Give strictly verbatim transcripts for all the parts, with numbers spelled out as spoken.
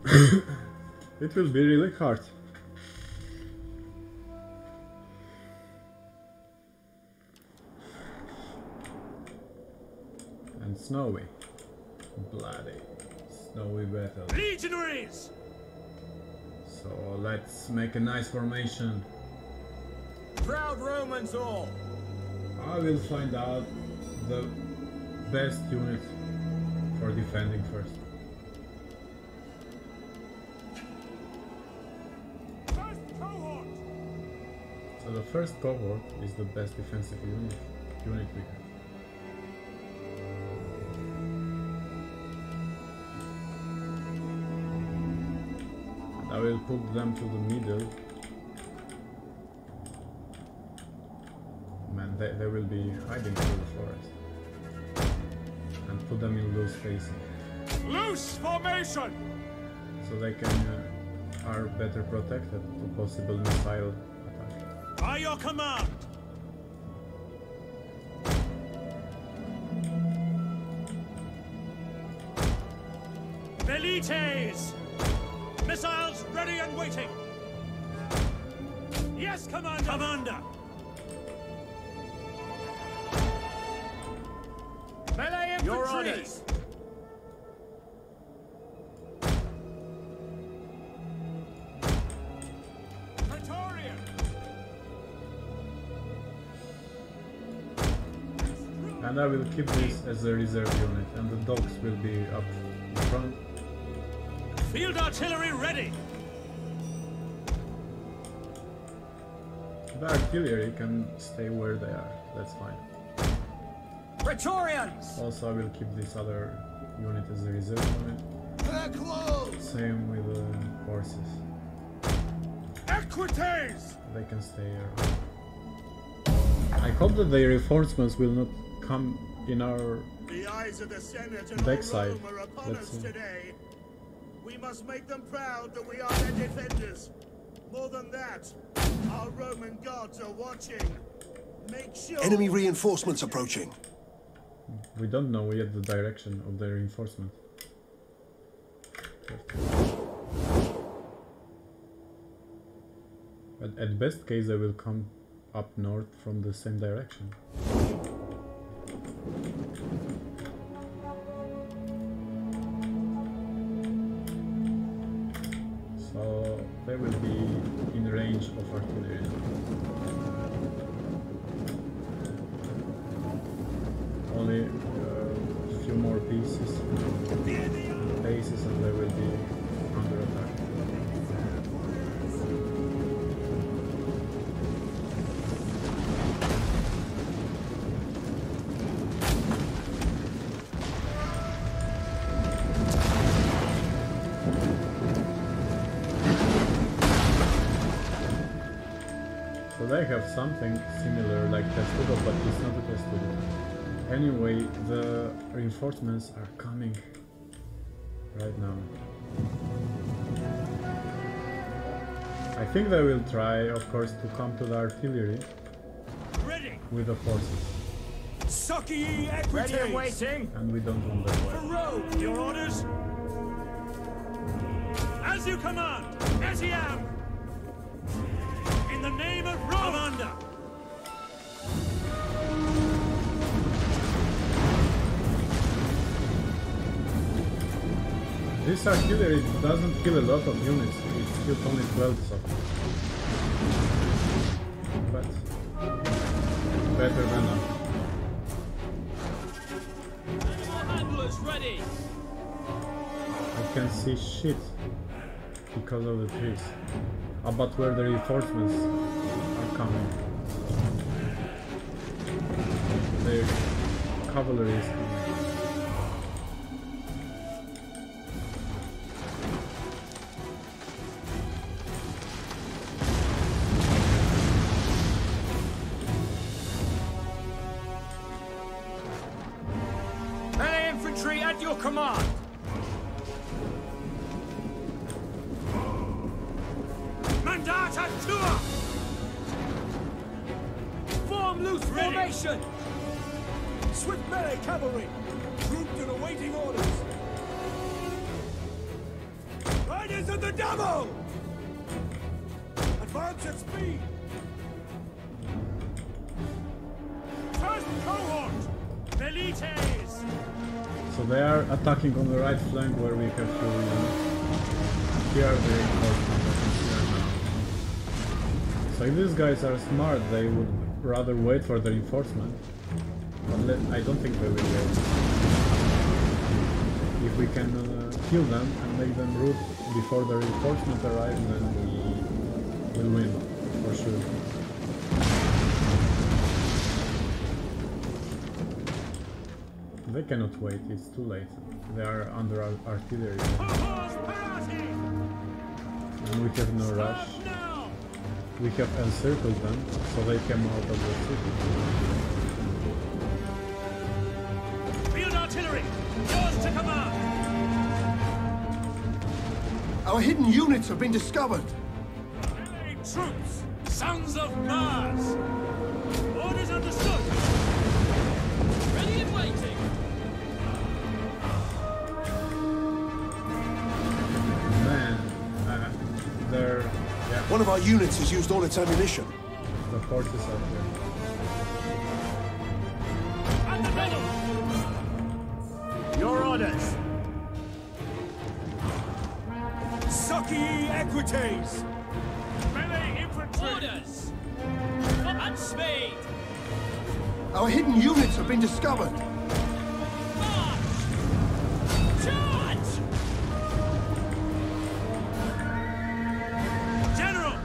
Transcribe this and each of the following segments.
It will be really hard. And snowy. Bloody snowy battle. Legionaries! So let's make a nice formation. Proud Romans all! I will find out the best unit for defending first. First cohort! So the first cohort is the best defensive unit, unit we have. And I will put them to the middle. Man, they, they will be hiding through the forest. And put them in loose facing. Loose formation! So they can uh, are better protected to possible missile attack. By your command! Velites! Missiles ready and waiting! Yes, Commander! Commander! Melee infantry! Your orders! Praetorian! And I will keep this as a reserve unit, and the dogs will be up in front. Field artillery ready! The artillery can stay where they are, that's fine. Praetorians! Also, I will keep this other unit as a reserve unit. Same with the uh, horses. Equites! They can stay around. I hope that the reinforcements will not come in our The eyes of the Senate and backside. all Rome are upon Let's us see. today. We must make them proud that we are their defenders. More than that, our Roman gods are watching. Make sure... Enemy reinforcements approaching. We don't know yet the direction of the reinforcement. But at best case, they will come up north from the same direction. So they will be in range of artillery. Only uh, a few more pieces, paces, and they will be under attack. So they have something similar like Testudo, but it's not a Testudo. Anyway, the reinforcements are coming right now. I think they will try, of course, to come to the artillery Ready! with the forces. Sucky equities! Ready and waiting! And we don't want that way. For Rome! Your orders? As you command! Etiam! In the name of Rome! Commander! This artillery doesn't kill a lot of units, it kills only twelve of them. But better than nothing. Animal handlers ready! I can see shit because of the trees. About where the reinforcements are coming. The cavalry is coming. Melee infantry at your command! Mandata Tua! Form loose formation! Swift melee cavalry! Grouped and awaiting orders! Riders of the Devil! Advance at speed! First cohort! Velites! So they are attacking on the right flank where we have to, you know, here are the reinforcements here now. So if these guys are smart, they would rather wait for the reinforcement. But let, I don't think they will wait. If we can uh, kill them and make them rout before the reinforcement arrives, then we will win, for sure. They cannot wait, it's too late. They are under ar artillery. And we have no rush. We have encircled them, so they came out of the city. Field artillery, yours to command! Our hidden units have been discovered. Melee troops, sons of Mars! Orders understood! Ready and waiting! Man, uh, they're... yeah, One of our units has used all its ammunition. the forces are here. At the middle! Your orders! Sucky equites! Melee infantry! Orders! At speed! Our hidden units have been discovered. March! Charge! General!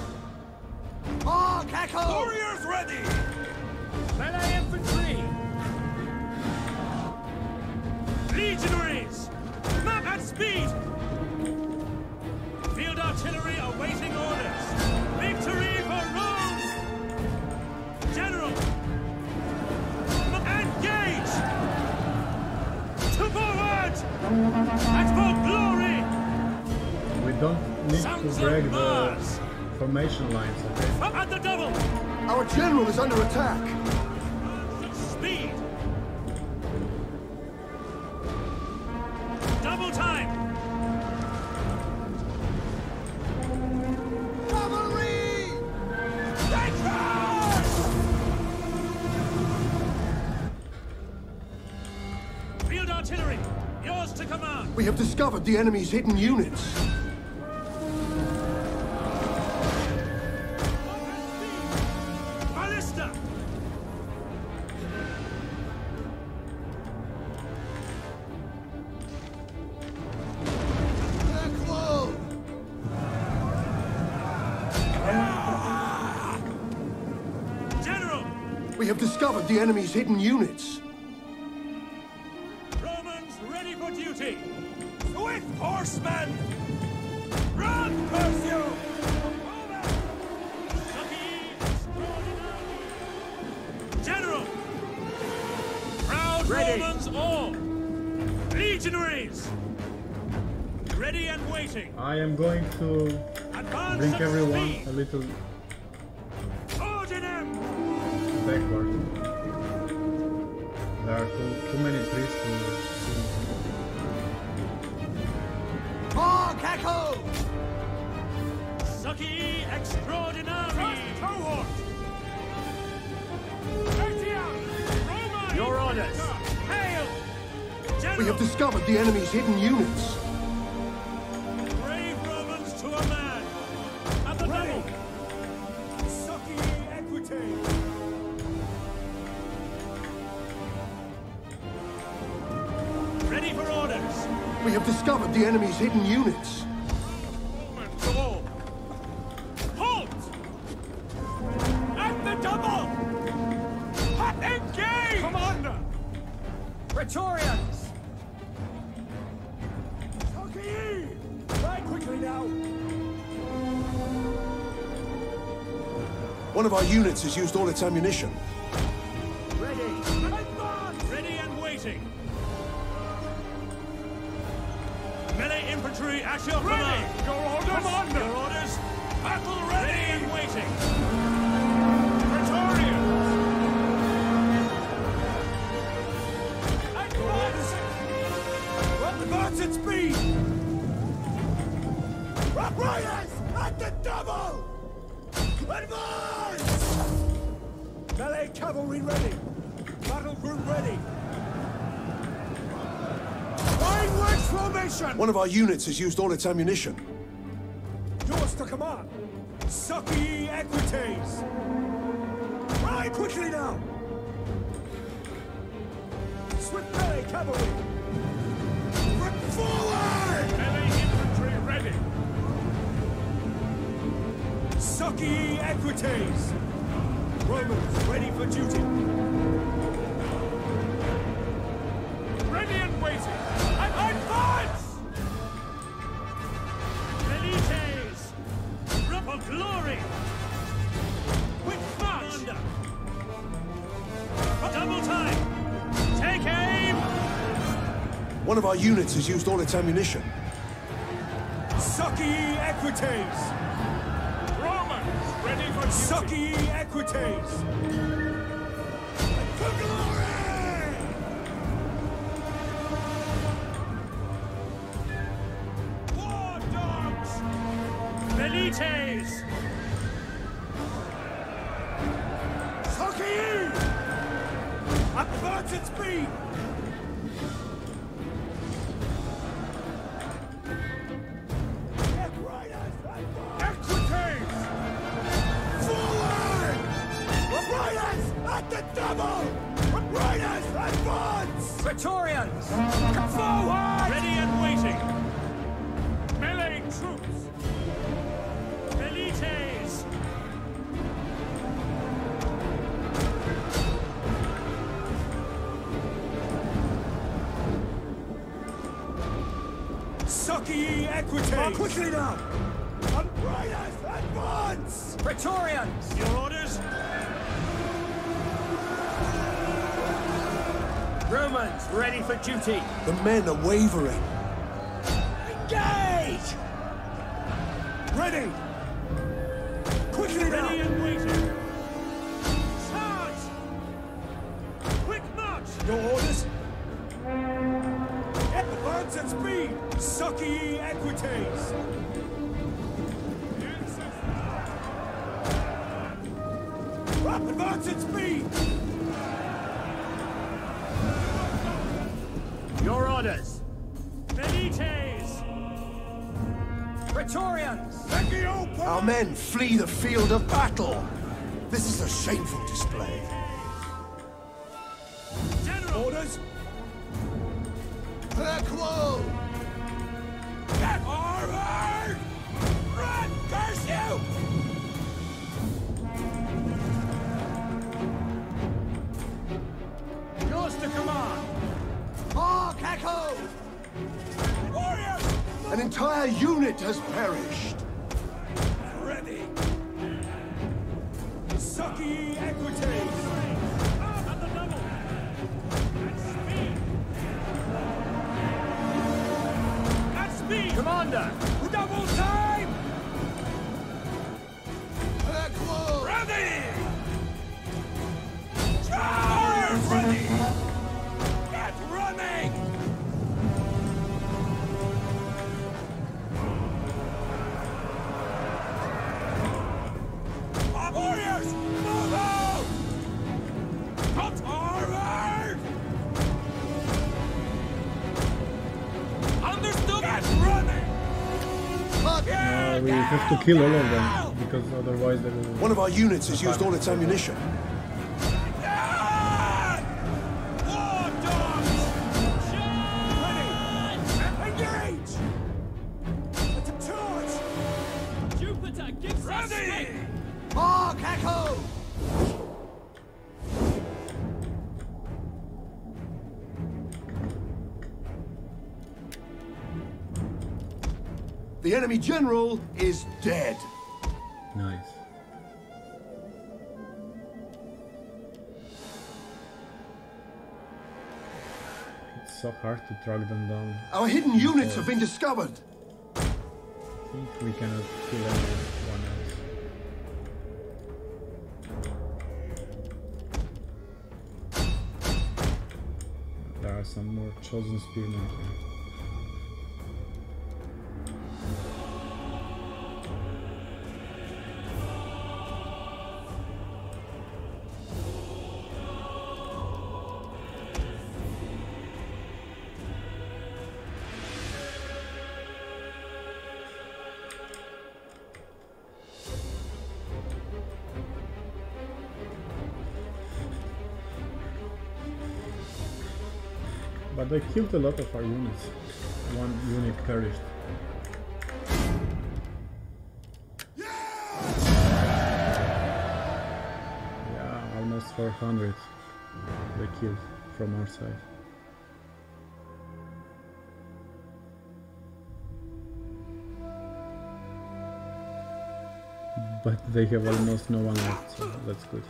Mark Echo! Warriors ready! Melee infantry! Legionaries! Map at speed! Field artillery awaiting orders! Victory for Rome! General! Engage! To forward! And for glory! We don't need Sons to of break the Mars! formation lines, okay? At the double! Our general is under attack. Speed! Double time! Cavalry! Field artillery, yours to command! We have discovered the enemy's hidden units. Ballista! General! We have discovered the enemy's hidden units. Romans ready for duty! Swift horsemen! Run, pursue! General! Proud Ready. Romans all! Legionaries! Ready and waiting! I am going to Advance bring at everyone speed. a little Ordinem! backward. There are too, too many trees to see. Mark Echo! Sucky extraordinary! Cohort! Your orders! Hail! General! We have discovered the enemy's hidden units. Brave Romans to a man! At the Ready. double! Sucky equites! Ready for orders! We have discovered the enemy's hidden units. Romans all! Halt! At the double! Hot engage! Commander! Praetorians! Sucky! Ride quickly now! One of our units has used all its ammunition. Ready! Advance! Ready and waiting! Melee infantry at your command! Your orders! Commander! Your orders! Battle ready, ready and waiting! Praetorians! Advance! Advance at speed! Riders at the double! Advance! Melee cavalry ready! Battle group ready! Flying wedge formation! One of our units has used all its ammunition. Yours to command! Sucky equities! Ride quickly now! Swift melee cavalry! Rip forward! Melee infantry ready. Sucky equities! Romans ready for duty! Ready and waiting. Advance! Elites! Ripple glory! With march! Double time! Take aim! One of our units has used all its ammunition. Sucky equities! Romans ready for duty. Sucky equities! For glory! War dogs! Elites! Sucky! Advance at speed! Equites! Forward! Riders at the double! Riders advance! Praetorians! Forward! Ready and waiting! Melee troops! Elites! Sucky equities! More quickly now! Riders advance! Praetorians! Your orders? Romans ready for duty! The men are wavering. Engage! Ready! Quickly now! Ready and waiting! Charge! Quick march! Your orders? Advance at speed! Sucky equities! Advance at speed! Your orders! Elites! Praetorians! Our men flee the field of battle. This is a shameful display. General! Orders? Equal! Get forward! Run! Curse you! Yours to command! Mark Echo! Warriors! An entire unit has perished. Ready! Sucky equities! At the double! At speed! At speed! Commander! Double time! Equal! Ready! Charge! Ready! Get running! Warriors! Move out! Not forward! Understood! Get running! Uh, we have to kill all of them, because otherwise they will... One of our units has used all its ammunition. War dogs! Ready! Engage! Charge! Jupiter gives us Ready! strength! Mark Echo! The enemy general is dead. Nice. It's so hard to track them down. Our hidden units have been discovered. If we cannot kill anyone else. There are some more chosen spearmen here. But they killed a lot of our units. One unit perished. Yeah, almost four hundred they killed from our side. But they have almost no one left, so that's good.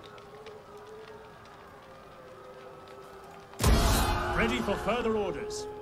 Ready for further orders.